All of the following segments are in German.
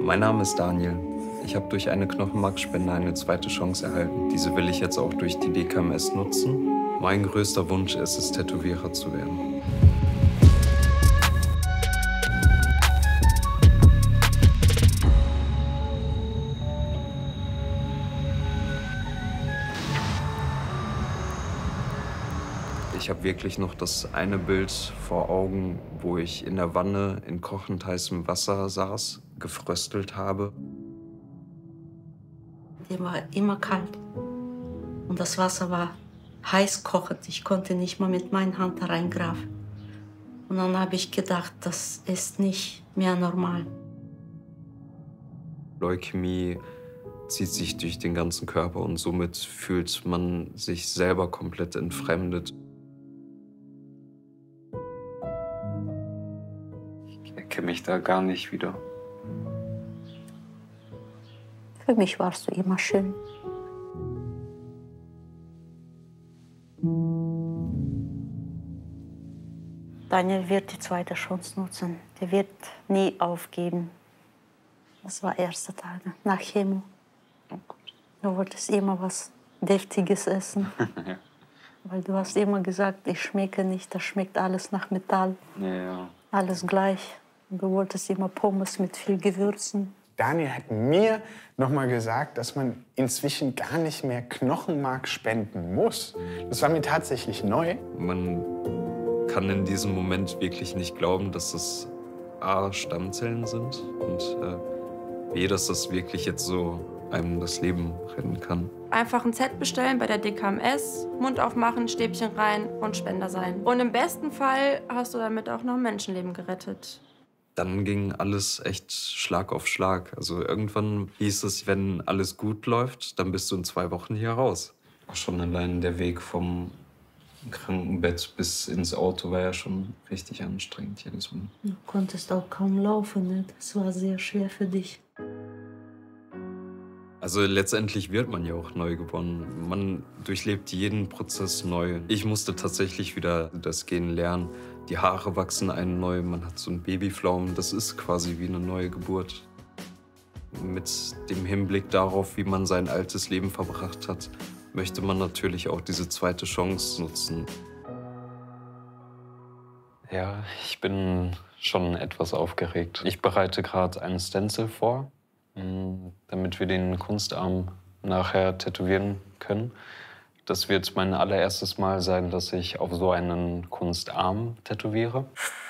Mein Name ist Daniel. Ich habe durch eine Knochenmarkspende eine zweite Chance erhalten. Diese will ich jetzt auch durch die DKMS nutzen. Mein größter Wunsch ist es, Tätowierer zu werden. Ich habe wirklich noch das eine Bild vor Augen, wo ich in der Wanne in kochend heißem Wasser saß, gefröstelt habe. Der war immer kalt. Und das Wasser war heiß kochend. Ich konnte nicht mal mit meiner Hand da reingreifen. Und dann habe ich gedacht, das ist nicht mehr normal. Leukämie zieht sich durch den ganzen Körper und somit fühlt man sich selber komplett entfremdet. Ich erkenne mich da gar nicht wieder. Für mich warst du immer schön. Daniel wird die zweite Chance nutzen. Der wird nie aufgeben. Das war erste Tage nach Chemo. Oh Gott. Du wolltest immer was Deftiges essen. Ja. Weil du hast immer gesagt, ich schmecke nicht, das schmeckt alles nach Metall. Ja. Alles gleich. Du wolltest immer Pommes mit viel Gewürzen. Daniel hat mir noch mal gesagt, dass man inzwischen gar nicht mehr Knochenmark spenden muss. Das war mir tatsächlich neu. Man kann in diesem Moment wirklich nicht glauben, dass das A, Stammzellen sind und B, dass das wirklich jetzt so einem das Leben retten kann. Einfach ein Set bestellen bei der DKMS, Mund aufmachen, Stäbchen rein und Spender sein. Und im besten Fall hast du damit auch noch ein Menschenleben gerettet. Dann ging alles echt Schlag auf Schlag. Also irgendwann hieß es, wenn alles gut läuft, dann bist du in 2 Wochen hier raus. Auch schon allein der Weg vom Krankenbett bis ins Auto war ja schon richtig anstrengend jedes Mal. Du konntest auch kaum laufen, ne? Das war sehr schwer für dich. Also letztendlich wird man ja auch neu geboren. Man durchlebt jeden Prozess neu. Ich musste tatsächlich wieder das Gehen lernen. Die Haare wachsen einem neu, man hat so einen Babyflaum. Das ist quasi wie eine neue Geburt. Mit dem Hinblick darauf, wie man sein altes Leben verbracht hat, möchte man natürlich auch diese zweite Chance nutzen. Ja, ich bin schon etwas aufgeregt. Ich bereite gerade einen Stencil vor, damit wir den Kunstarm nachher tätowieren können. Das wird mein allererstes Mal sein, dass ich auf so einen Kunstarm tätowiere.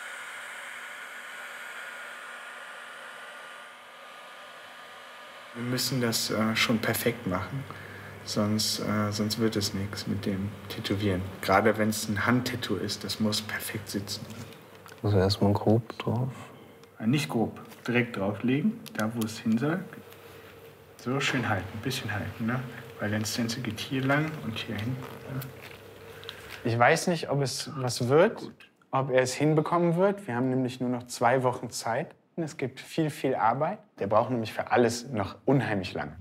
Wir müssen das schon perfekt machen, sonst wird es nichts mit dem Tätowieren. Gerade wenn es ein Handtattoo ist, das muss perfekt sitzen. Also erstmal grob drauf. Nicht grob, direkt drauflegen, da wo es hin soll. So schön halten, ein bisschen halten, ne? Weil dein Stencil geht hier lang und hier hin. Ne? Ich weiß nicht, ob es was wird, ob er es hinbekommen wird. Wir haben nämlich nur noch 2 Wochen Zeit. Es gibt viel, viel Arbeit. Der braucht nämlich für alles noch unheimlich lang.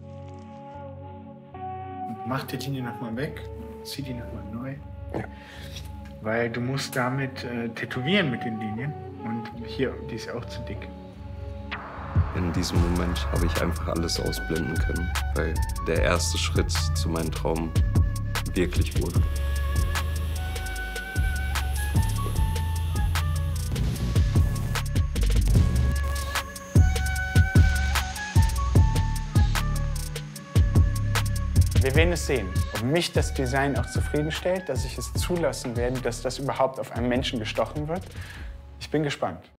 Mach die Linie noch mal weg, zieh die noch mal neu. Ja. Weil du musst damit tätowieren mit den Linien. Und hier, die ist auch zu dick. In diesem Moment habe ich einfach alles ausblenden können, weil der erste Schritt zu meinem Traum wirklich wurde. Wir werden es sehen, ob mich das Design auch zufriedenstellt, dass ich es zulassen werde, dass das überhaupt auf einen Menschen gestochen wird. Ich bin gespannt.